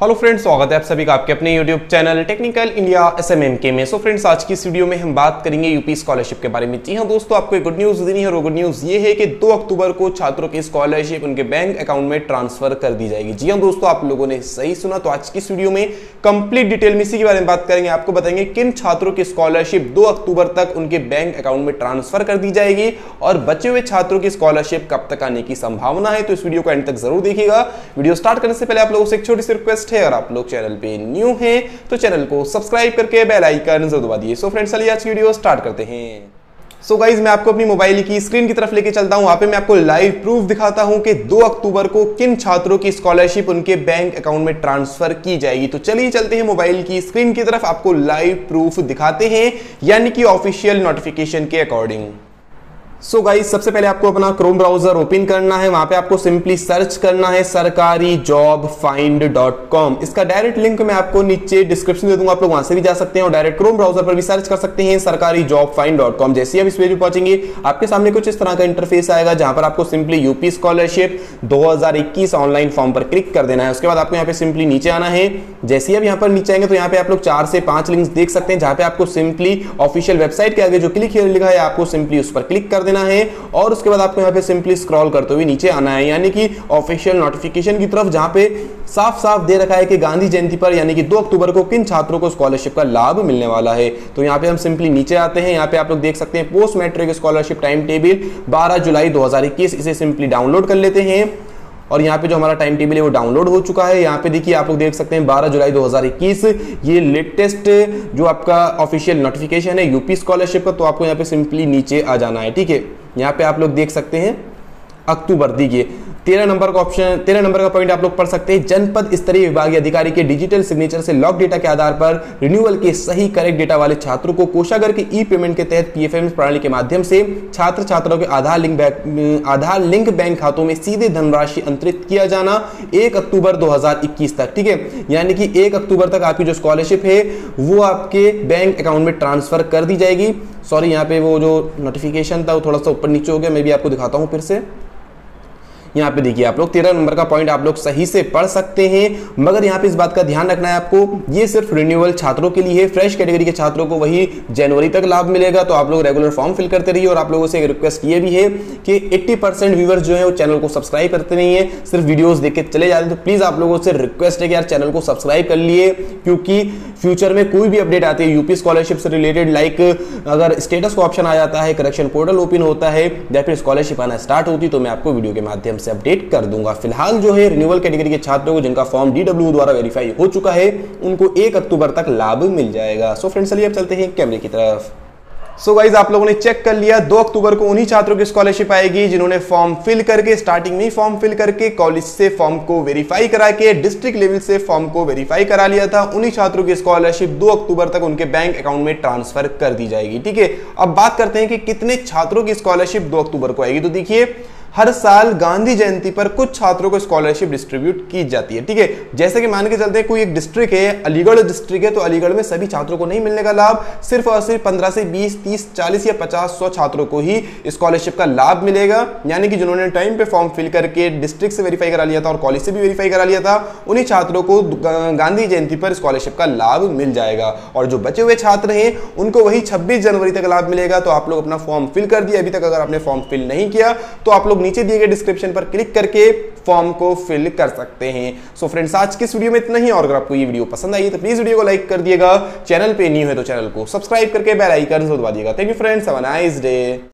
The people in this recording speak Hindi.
हेलो फ्रेंड्स, स्वागत है आप सभी का आपके अपने YouTube channel technical India SMMK में। सो फ्रेंड्स, आज की इस वीडियो में हम बात करेंगे यूपी स्कॉलरशिप के बारे में। जी हाँ दोस्तों, आपको एक गुड न्यूज देनी है और वो गुड न्यूज ये है कि 2 अक्टूबर को छात्रों की स्कॉलरशिप उनके बैंक अकाउंट में ट्रांसफर कर दी जाएगी। जी हाँ दोस्तों, आप लोगों ने सही सुना। तो आज की इस वीडियो में कंप्लीट डिटेल में इसी के बारे में बात करेंगे। आपको बताएंगे किन छात्रों की स्कॉलरशिप 2 अक्टूबर तक उनके बैंक अकाउंट में ट्रांसफर कर दी जाएगी और बचे हुए छात्रों की स्कॉलरशिप कब तक आने की संभावना है। तो इस वीडियो को एंड तक जरूर देखिएगा। वीडियो स्टार्ट करने से पहले आप लोगों से एक छोटी सी रिक्वेस्ट है, और आप लोग चैनल पे न्यू हैं तो चैनल को सब्सक्राइब करके बेल आइकन जरूर दबा दिए। सो फ्रेंड्स, चलिए आज की वीडियो स्टार्ट करते हैं। सो गाइज, मैं आपको अपनी मोबाइल की स्क्रीन की तरफ लेके चलता हूं। वहां पे मैं आपको लाइव प्रूफ दिखाता हूं कि 2 अक्टूबर को किन छात्रों की स्कॉलरशिप उनके बैंक अकाउंट में ट्रांसफर की जाएगी। तो चलिए चलते हैं मोबाइल की स्क्रीन की तरफ, आपको लाइव प्रूफ दिखाते हैं, यानी कि ऑफिशियल नोटिफिकेशन के अकॉर्डिंग। सो गाइस, सबसे पहले आपको अपना क्रोम ब्राउजर ओपन करना है। वहां पे आपको सिंपली सर्च करना है sarkarijobfind.com। इसका डायरेक्ट लिंक मैं आपको नीचे डिस्क्रिप्शन दे दूंगा, आप लोग वहां से भी जा सकते हैं और डायरेक्ट क्रोम ब्राउजर पर भी सर्च कर सकते हैं sarkarijobfind.com। जैसे ही आप इस पेज पे पहुंचेंगे, आपके सामने कुछ इस तरह का इंटरफेस आएगा, जहां पर आपको simply UP scholarship 2021 online form पर क्लिक कर देना है। उसके बाद आपको यहाँ पे सिंपली नीचे आना है। जैसे ही आप यहाँ पर नीचे आएंगे तो यहाँ पे आप लोग 4 से 5 लिंक्स देख सकते हैं, जहां पे आपको सिंपली ऑफिशियल वेबसाइट के आगे जो क्लिक हियर लिखा है, आपको सिंपली उस पर क्लिक कर देना है और उसके बाद आपको यहाँ पे सिंपली स्क्रॉल करते हुए नीचे आना है, यानी कि ऑफिशियल नोटिफिकेशन की तरफ, जहां पे साफ साफ दे रखा है कि गांधी जयंती पर यानी कि 2 अक्टूबर को किन छात्रों को स्कॉलरशिप का लाभ मिलने वाला है। तो यहाँ पे हम सिंपली नीचे आते हैं। यहाँ पे आप लोग देख सकते हैं post matric scholarship time table 12 जुलाई 2021। इसे सिंपली डाउनलोड कर लेते हैं और यहाँ पे जो हमारा टाइम टेबल है वो डाउनलोड हो चुका है। यहाँ पे देखिए, आप लोग देख सकते हैं 12 जुलाई 2021 ये लेटेस्ट जो आपका ऑफिशियल नोटिफिकेशन है यूपी स्कॉलरशिप का। तो आपको यहाँ पे सिंपली नीचे आ जाना है, ठीक है। यहाँ पे आप लोग देख सकते हैं अक्टूबर, देखिए 13 नंबर का ऑप्शन, 13 नंबर का पॉइंट आप लोग पढ़ सकते हैं। जनपद स्तरीय विभागीय अधिकारी के डिजिटल सिग्नेचर से लॉग डेटा के आधार पर रिन्यूअल के सही करेक्ट डेटा वाले छात्रों को कोषागार के ई पेमेंट के तहत PFM प्रणाली के माध्यम से छात्रों के आधार लिंक बैंक खातों में सीधे धनराशि अंतरित किया जाना 1 अक्टूबर 2021 तक, ठीक है। यानी कि 1 अक्टूबर तक आपकी जो स्कॉलरशिप है वो आपके बैंक अकाउंट में ट्रांसफर कर दी जाएगी। सॉरी, यहाँ पे वो जो नोटिफिकेशन था वो थोड़ा सा ऊपर नीचे हो गया, मैं भी आपको दिखाता हूँ फिर से। यहाँ पे देखिए, आप लोग 13 नंबर का पॉइंट आप लोग सही से पढ़ सकते हैं, मगर यहाँ पे इस बात का ध्यान रखना है आपको, ये सिर्फ रिन्यूअल छात्रों के लिए है। फ्रेश कैटेगरी के छात्रों को वही जनवरी तक लाभ मिलेगा। तो आप लोग रेगुलर फॉर्म फिल करते रहिए। और आप लोगों से एक रिक्वेस्ट ये भी है कि 80% व्यूअर्स जो है वो चैनल को सब्सक्राइब करते नहीं है, सिर्फ वीडियोज देख के चले जाते हैं। तो प्लीज आप लोगों से रिक्वेस्ट है कि यार चैनल को सब्सक्राइब कर लिए, क्योंकि फ्यूचर में कोई भी अपडेट आती है यूपी स्कॉलरशिप से रिलेटेड, लाइक अगर स्टेटस का ऑप्शन आ जाता है, करेक्शन पोर्टल ओपन होता है या फिर स्कॉलरशिप आना स्टार्ट होती, तो मैं आपको वीडियो के माध्यम से अपडेट कर दूंगा। फिलहाल जो है रिन्यूअल कैटेगरी के छात्रों को जिनका फॉर्म DW द्वारा वेरीफाई हो चुका है, उनको 1 अक्टूबर तक लाभ मिल जाएगा। सो फ्रेंड्स, चलिए अब चलते हैं कैमरे की तरफ। सो गाइज, आप लोगों ने चेक कर लिया, 2 अक्टूबर को उन्हीं छात्रों की स्कॉलरशिप आएगी जिन्होंने फॉर्म फिल करके, स्टार्टिंग में ही फॉर्म फिल करके, कॉलेज से फॉर्म को वेरीफाई करा के, डिस्ट्रिक्ट लेवल से फॉर्म को वेरीफाई करा लिया था। उन्हीं छात्रों की स्कॉलरशिप 2 अक्टूबर तक उनके बैंक अकाउंट में ट्रांसफर कर दी जाएगी, ठीक है। अब बात करते हैं कि कितने छात्रों की स्कॉलरशिप 2 अक्टूबर को आएगी। तो देखिए, हर साल गांधी जयंती पर कुछ छात्रों को स्कॉलरशिप डिस्ट्रीब्यूट की जाती है, ठीक है। जैसे कि मान के चलते हैं कोई एक डिस्ट्रिक्ट है, अलीगढ़ डिस्ट्रिक्ट है, तो अलीगढ़ में सभी छात्रों को नहीं मिलने का लाभ, सिर्फ और सिर्फ 15 से 20, 30, 40 या 50, 100 छात्रों को ही स्कॉलरशिप का लाभ मिलेगा। यानी कि जिन्होंने टाइम पे फॉर्म फिल करके डिस्ट्रिक्ट से वेरीफाई करा लिया था और कॉलेज से भी वेरीफाई करा लिया था, उन्हीं छात्रों को गांधी जयंती पर स्कॉलरशिप का लाभ मिल जाएगा। और जो बचे हुए छात्र हैं उनको वही 26 जनवरी तक लाभ मिलेगा। तो आप लोग अपना फॉर्म फिल कर दिया अभी तक, अगर आपने फॉर्म फिल नहीं किया तो आप लोग नीचे दिए गए डिस्क्रिप्शन पर क्लिक करके फॉर्म को फिल कर सकते हैं। सो फ्रेंड्स, आज की इस वीडियो में इतना ही। और अगर आपको ये वीडियो पसंद आई तो प्लीज वीडियो को लाइक कर दिएगा, चैनल पे न्यू है तो चैनल को सब्सक्राइब करके बेल आइकन दबा दिएगा। Thank you friends, have a nice day.